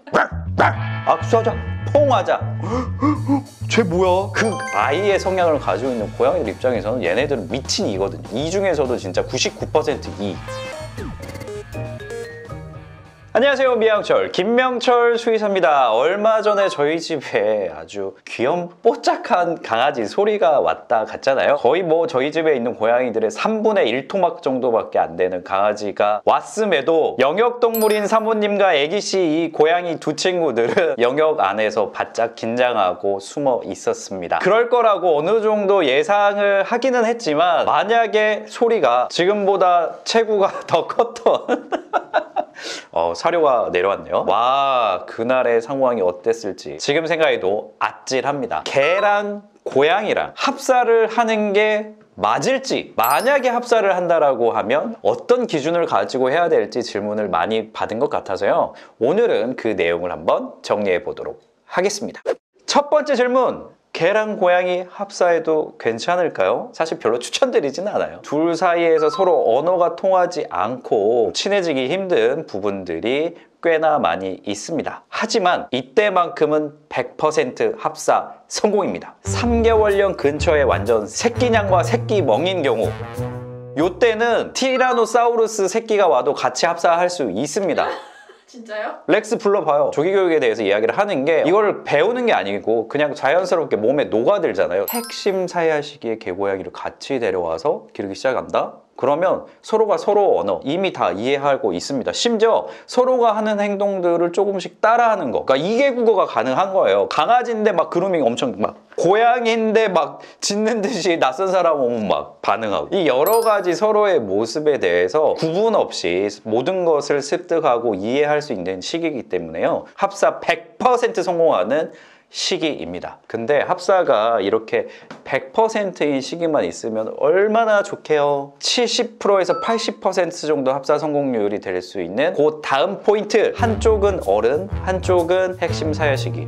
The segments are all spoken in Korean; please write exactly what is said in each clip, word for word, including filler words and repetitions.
악수하자, 포옹하자. 쟤 뭐야? 그 아이의 성향을 가지고 있는 고양이들 입장에서는 얘네들은 미친이거든요. 이 중에서도 진짜 구십구 퍼센트 이. 안녕하세요, 미양철 김명철 수의사입니다. 얼마 전에 저희 집에 아주 귀염 뽀짝한 강아지 소리가 왔다 갔잖아요. 거의 뭐 저희 집에 있는 고양이들의 삼분의 일 토막 정도밖에 안 되는 강아지가 왔음에도 영역동물인 사모님과 애기씨 이 고양이 두 친구들은 영역 안에서 바짝 긴장하고 숨어 있었습니다. 그럴 거라고 어느 정도 예상을 하기는 했지만 만약에 소리가 지금보다 체구가 더 컸던 어, 사료가 내려왔네요. 와, 그날의 상황이 어땠을지 지금 생각해도 아찔합니다. 개랑 고양이랑 합사를 하는 게 맞을지, 만약에 합사를 한다라고 하면 어떤 기준을 가지고 해야 될지 질문을 많이 받은 것 같아서요. 오늘은 그 내용을 한번 정리해 보도록 하겠습니다. 첫 번째 질문. 개랑 고양이 합사해도 괜찮을까요? 사실 별로 추천드리진 않아요. 둘 사이에서 서로 언어가 통하지 않고 친해지기 힘든 부분들이 꽤나 많이 있습니다. 하지만 이때만큼은 백 퍼센트 합사 성공입니다. 삼 개월령 근처에 완전 새끼냥과 새끼 멍인 경우, 요때는 티라노사우루스 새끼가 와도 같이 합사할 수 있습니다. 진짜요? 렉스 불러봐요. 조기교육에 대해서 이야기를 하는 게 이걸 배우는 게 아니고 그냥 자연스럽게 몸에 녹아들잖아요. 핵심 사야 시기에 개고양이를 같이 데려와서 기르기 시작한다? 그러면 서로가 서로 언어 이미 다 이해하고 있습니다. 심지어 서로가 하는 행동들을 조금씩 따라하는 거. 그러니까 이개 국어가 가능한 거예요. 강아지인데 막 그루밍 엄청 막, 고양이인데 막 짖는 듯이 낯선 사람 오면 막 반응하고, 이 여러 가지 서로의 모습에 대해서 구분 없이 모든 것을 습득하고 이해할 수 있는 시기이기 때문에요. 합사 백 퍼센트 성공하는 시기입니다. 근데 합사가 이렇게 백 퍼센트인 시기만 있으면 얼마나 좋게요. 칠십 퍼센트에서 팔십 퍼센트 정도 합사 성공률이 될 수 있는 그 다음 포인트, 한쪽은 어른, 한쪽은 핵심 사야 시기.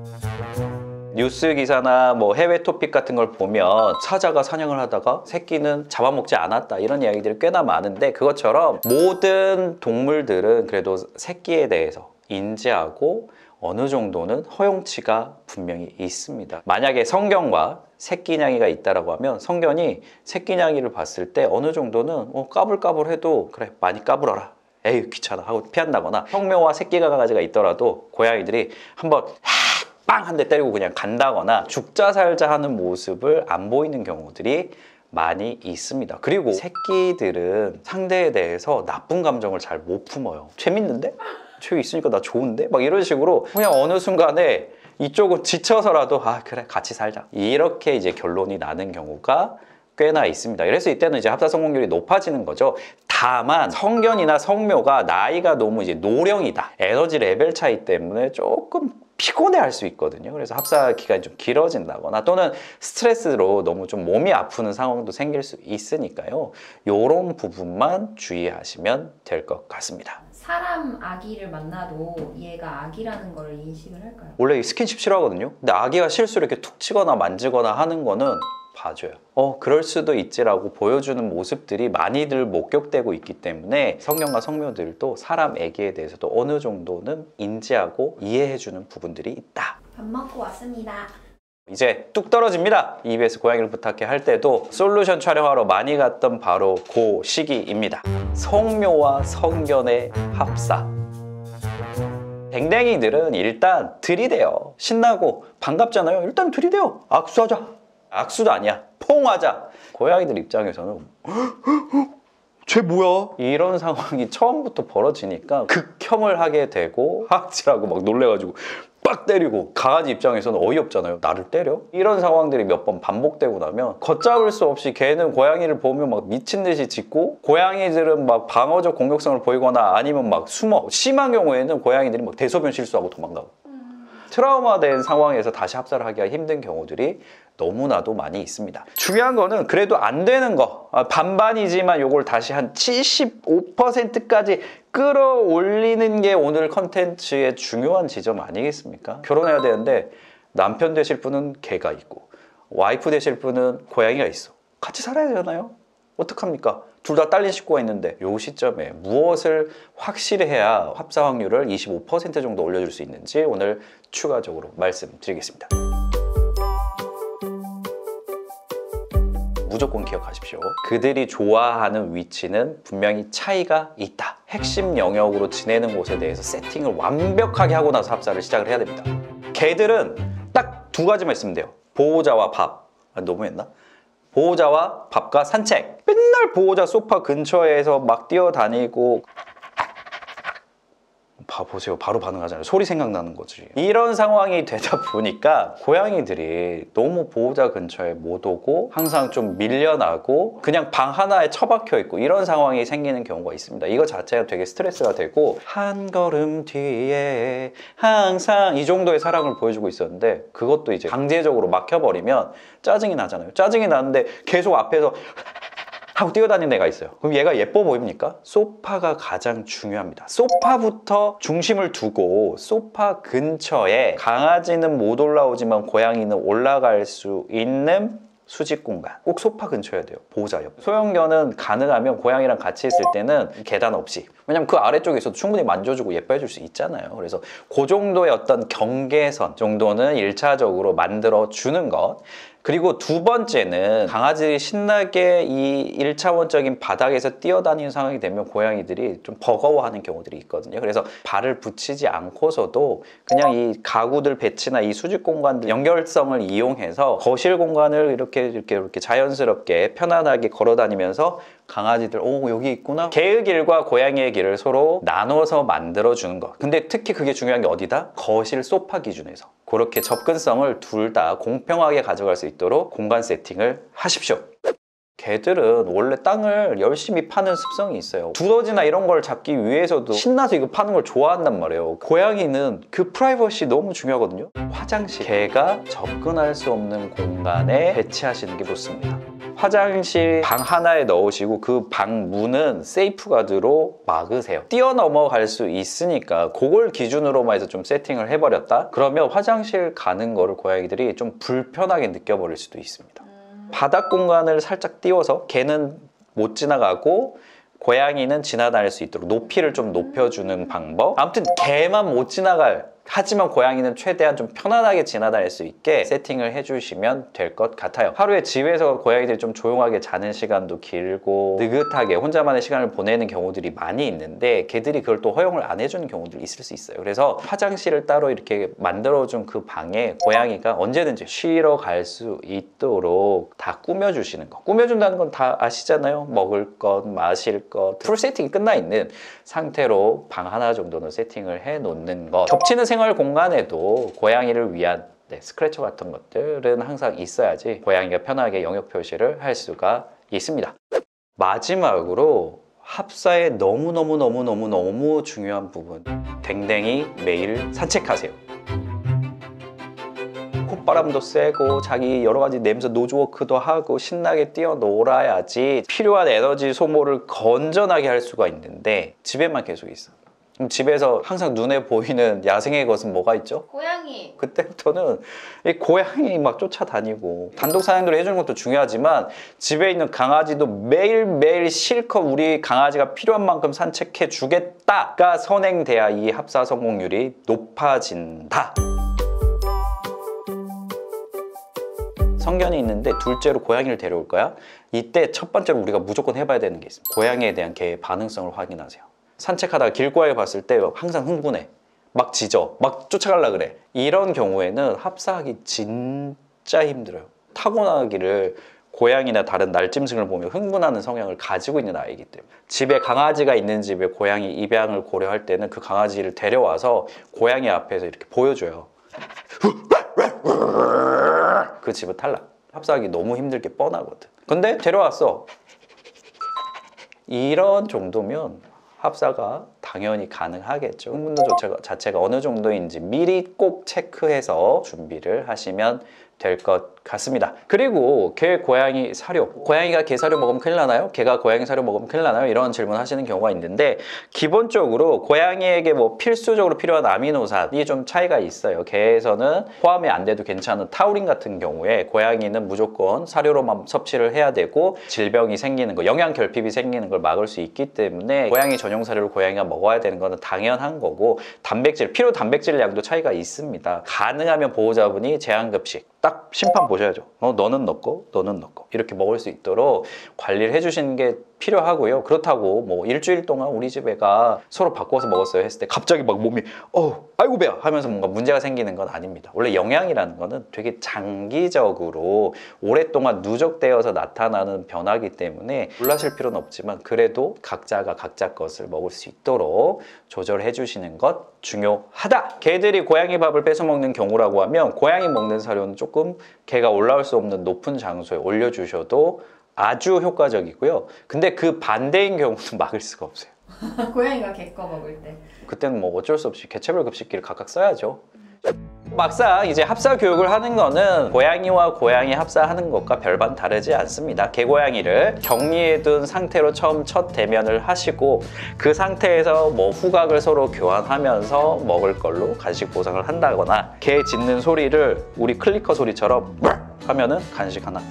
뉴스 기사나 뭐 해외 토픽 같은 걸 보면 사자가 사냥을 하다가 새끼는 잡아먹지 않았다, 이런 이야기들이 꽤나 많은데, 그것처럼 모든 동물들은 그래도 새끼에 대해서 인지하고 어느 정도는 허용치가 분명히 있습니다. 만약에 성견과 새끼냥이가 있다라고 하면 성견이 새끼냥이를 봤을 때 어느 정도는 어, 까불까불해도 그래 많이 까불어라, 에이 귀찮아 하고 피한다거나, 성묘와 새끼 강아지가 있더라도 고양이들이 한번 빵 한 대 때리고 그냥 간다거나 죽자 살자 하는 모습을 안 보이는 경우들이 많이 있습니다. 그리고 새끼들은 상대에 대해서 나쁜 감정을 잘 못 품어요. 재밌는데? 쟤 있으니까 나 좋은데? 막 이런 식으로 그냥 어느 순간에 이쪽은 지쳐서라도 아 그래 같이 살자, 이렇게 이제 결론이 나는 경우가 꽤나 있습니다. 그래서 이때는 이제 합사 성공률이 높아지는 거죠. 다만 성견이나 성묘가 나이가 너무 이제 노령이다, 에너지 레벨 차이 때문에 조금 피곤해 할 수 있거든요. 그래서 합사 기간이 좀 길어진다거나 또는 스트레스로 너무 좀 몸이 아프는 상황도 생길 수 있으니까요. 요런 부분만 주의하시면 될 것 같습니다. 사람 아기를 만나도 얘가 아기라는 걸 인식을 할까요? 원래 스킨십 싫어하거든요. 근데 아기가 실수로 이렇게 툭 치거나 만지거나 하는 거는 봐줘요. 어 그럴 수도 있지라고 보여주는 모습들이 많이들 목격되고 있기 때문에 성견과 성묘들도 사람 애기에 대해서도 어느 정도는 인지하고 이해해주는 부분들이 있다. 밥 먹고 왔습니다. 이제 뚝 떨어집니다. 이비에스 고양이를 부탁해 할 때도 솔루션 촬영하러 많이 갔던 바로 그 시기입니다. 성묘와 성견의 합사. 댕댕이들은 일단 들이대요. 신나고 반갑잖아요. 일단 들이대요. 악수하자. 악수도 아니야, 포옹하자. 고양이들 입장에서는 쟤 뭐야? 이런 상황이 처음부터 벌어지니까 극혐을 하게 되고 하악질하고 막 놀래가지고 빡 때리고, 강아지 입장에서는 어이없잖아요. 나를 때려? 이런 상황들이 몇 번 반복되고 나면 걷잡을 수 없이 걔는 고양이를 보면 막 미친 듯이 짖고, 고양이들은 막 방어적 공격성을 보이거나 아니면 막 숨어, 심한 경우에는 고양이들이 막 대소변 실수하고 도망가고, 트라우마된 상황에서 다시 합사를 하기가 힘든 경우들이 너무나도 많이 있습니다. 중요한 거는 그래도 안 되는 거, 반반이지만 요걸 다시 한 칠십오 퍼센트까지 끌어올리는 게 오늘 컨텐츠의 중요한 지점 아니겠습니까? 결혼해야 되는데 남편 되실 분은 개가 있고 와이프 되실 분은 고양이가 있어. 같이 살아야 되잖아요. 어떡합니까? 둘 다 딸린 식구가 있는데 요 시점에 무엇을 확실히 해야 합사 확률을 이십오 퍼센트 정도 올려줄 수 있는지 오늘 추가적으로 말씀드리겠습니다. 무조건 기억하십시오. 그들이 좋아하는 위치는 분명히 차이가 있다. 핵심 영역으로 지내는 곳에 대해서 세팅을 완벽하게 하고 나서 합사를 시작을 해야 됩니다. 걔들은 딱 두 가지만 있으면 돼요. 보호자와 밥. 아, 너무했나? 보호자와 밥과 산책. 맨날 보호자 소파 근처에서 막 뛰어다니고 봐보세요. 바로 반응하잖아요. 소리 생각나는 거지. 이런 상황이 되다 보니까 고양이들이 너무 보호자 근처에 못 오고 항상 좀 밀려나고 그냥 방 하나에 처박혀 있고 이런 상황이 생기는 경우가 있습니다. 이거 자체가 되게 스트레스가 되고 한 걸음 뒤에 항상 이 정도의 사랑을 보여주고 있었는데 그것도 이제 강제적으로 막혀버리면 짜증이 나잖아요. 짜증이 나는데 계속 앞에서 하고 뛰어다니는 애가 있어요. 그럼 얘가 예뻐 보입니까? 소파가 가장 중요합니다. 소파부터 중심을 두고 소파 근처에 강아지는 못 올라오지만 고양이는 올라갈 수 있는 수직 공간. 꼭 소파 근처여야 돼요. 보호자 옆. 소형견은 가능하면 고양이랑 같이 있을 때는 계단 없이. 왜냐면 그 아래쪽에서도 충분히 만져주고 예뻐해 줄 수 있잖아요. 그래서 그 정도의 어떤 경계선 정도는 일차적으로 만들어 주는 것. 그리고 두 번째는 강아지들이 신나게 이 일차원적인 바닥에서 뛰어다니는 상황이 되면 고양이들이 좀 버거워하는 경우들이 있거든요. 그래서 발을 붙이지 않고서도 그냥 이 가구들 배치나 이 수직 공간들 연결성을 이용해서 거실 공간을 이렇게 이렇게 이렇게 자연스럽게 편안하게 걸어 다니면서 강아지들 오 여기 있구나. 개의 길과 고양이의 길을 서로 나눠서 만들어 주는 것. 근데 특히 그게 중요한 게 어디다? 거실 소파 기준에서. 그렇게 접근성을 둘 다 공평하게 가져갈 수 있도록 공간 세팅을 하십시오. 개들은 원래 땅을 열심히 파는 습성이 있어요. 두더지나 이런 걸 잡기 위해서도 신나서 이거 파는 걸 좋아한단 말이에요. 고양이는 그 프라이버시 너무 중요하거든요. 화장실. 개가 접근할 수 없는 공간에 배치하시는 게 좋습니다. 화장실 방 하나에 넣으시고 그 방 문은 세이프가드로 막으세요. 뛰어넘어갈 수 있으니까 그걸 기준으로만 해서 좀 세팅을 해버렸다? 그러면 화장실 가는 거를 고양이들이 좀 불편하게 느껴버릴 수도 있습니다. 바닥 공간을 살짝 띄워서 개는 못 지나가고 고양이는 지나다닐 수 있도록 높이를 좀 높여주는 방법. 아무튼 개만 못 지나갈, 하지만 고양이는 최대한 좀 편안하게 지나다닐 수 있게 세팅을 해주시면 될 것 같아요. 하루에 집에서 고양이들이 좀 조용하게 자는 시간도 길고 느긋하게 혼자만의 시간을 보내는 경우들이 많이 있는데 개들이 그걸 또 허용을 안 해주는 경우들이 있을 수 있어요. 그래서 화장실을 따로 이렇게 만들어준 그 방에 고양이가 언제든지 쉬러 갈 수 있도록 다 꾸며주시는 거. 꾸며준다는 건 다 아시잖아요. 먹을 것, 마실 것, 풀 세팅이 끝나 있는 상태로 방 하나 정도는 세팅을 해 놓는 것. 겹치는 생활 공간에도 고양이를 위한 네, 스크래처 같은 것들은 항상 있어야지 고양이가 편하게 영역 표시를 할 수가 있습니다. 마지막으로 합사에 너무너무너무너무너무 중요한 부분. 댕댕이 매일 산책하세요. 콧바람도 쐬고 자기 여러 가지 냄새 노즈워크도 하고 신나게 뛰어놀아야지 필요한 에너지 소모를 건전하게 할 수가 있는데 집에만 계속 있어. 그럼 집에서 항상 눈에 보이는 야생의 것은 뭐가 있죠? 고양이. 그때부터는 이 고양이 막 쫓아다니고 단독 사냥들을 해주는 것도 중요하지만 집에 있는 강아지도 매일매일 실컷 우리 강아지가 필요한 만큼 산책해 주겠다가 선행돼야 이 합사 성공률이 높아진다. 성견이 있는데 둘째로 고양이를 데려올 거야? 이때 첫 번째로 우리가 무조건 해봐야 되는 게 있습니다. 고양이에 대한 개의 반응성을 확인하세요. 산책하다가 길고양이 봤을 때 항상 흥분해. 막 짖어. 막 쫓아가려고 그래. 이런 경우에는 합사하기 진짜 힘들어요. 타고나기를 고양이나 다른 날짐승을 보면 흥분하는 성향을 가지고 있는 아이이기 때문에 집에 강아지가 있는 집에 고양이 입양을 고려할 때는 그 강아지를 데려와서 고양이 앞에서 이렇게 보여줘요. 그 집은 탈락. 합사하기 너무 힘들게 뻔하거든. 근데 데려왔어. 이런 정도면 합사가 당연히 가능하겠죠. 흥분도 자체가, 자체가 어느 정도인지 미리 꼭 체크해서 준비를 하시면 될 것 같습니다. 그리고 개, 고양이 사료. 고양이가 개 사료 먹으면 큰일 나나요? 개가 고양이 사료 먹으면 큰일 나나요? 이런 질문 하시는 경우가 있는데 기본적으로 고양이에게 뭐 필수적으로 필요한 아미노산이 좀 차이가 있어요. 개에서는 포함이 안 돼도 괜찮은 타우린 같은 경우에 고양이는 무조건 사료로만 섭취를 해야 되고 질병이 생기는 거, 영양 결핍이 생기는 걸 막을 수 있기 때문에 고양이 전용 사료를 고양이가 먹어야 되는 거는 당연한 거고 단백질, 필요 단백질 양도 차이가 있습니다. 가능하면 보호자분이 제한급식 딱 심판 보셔야죠. 어, 너는 넣고 너는 넣고 이렇게 먹을 수 있도록 관리를 해주시는 게 필요하고요. 그렇다고 뭐 일주일 동안 우리 집 애가 서로 바꿔서 먹었어요 했을 때 갑자기 막 몸이 어 아이고 배야 하면서 뭔가 문제가 생기는 건 아닙니다. 원래 영양이라는 거는 되게 장기적으로 오랫동안 누적되어서 나타나는 변화이기 때문에 놀라실 필요는 없지만 그래도 각자가 각자 것을 먹을 수 있도록 조절해 주시는 것 중요하다. 개들이 고양이 밥을 뺏어 먹는 경우라고 하면 고양이 먹는 사료는 조금 개가 올라올 수 없는 높은 장소에 올려주셔도 아주 효과적이고요. 근데 그 반대인 경우는 막을 수가 없어요. 고양이가 개 거 먹을 때. 그때는 뭐 어쩔 수 없이 개체별 급식기를 각각 써야죠. 막상 이제 합사 교육을 하는 거는 고양이와 고양이 합사하는 것과 별반 다르지 않습니다. 개고양이를 격리해 둔 상태로 처음 첫 대면을 하시고 그 상태에서 뭐 후각을 서로 교환하면서 먹을 걸로 간식 보상을 한다거나 개 짖는 소리를 우리 클리커 소리처럼 하면은 간식 하나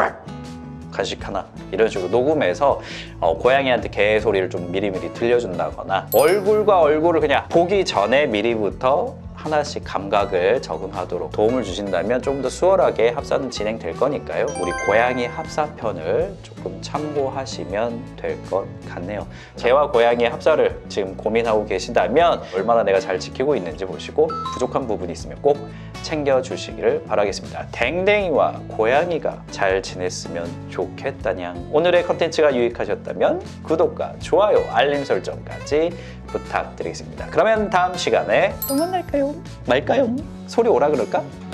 간식 하나 이런 식으로 녹음해서 어, 고양이한테 개 소리를 좀 미리미리 들려준다거나 얼굴과 얼굴을 그냥 보기 전에 미리부터 하나씩 감각을 적응하도록 도움을 주신다면 좀 더 수월하게 합사는 진행될 거니까요. 우리 고양이 합사편을 조금 참고하시면 될 것 같네요. 개와 고양이의 합사를 지금 고민하고 계시다면 얼마나 내가 잘 지키고 있는지 보시고 부족한 부분이 있으면 꼭 챙겨주시기를 바라겠습니다. 댕댕이와 고양이가 잘 지냈으면 좋겠다냥. 오늘의 컨텐츠가 유익하셨다면 구독과 좋아요, 알림 설정까지 부탁드리겠습니다. 그러면 다음 시간에 또 만날까요? 말까요? 소리 오라 그럴까?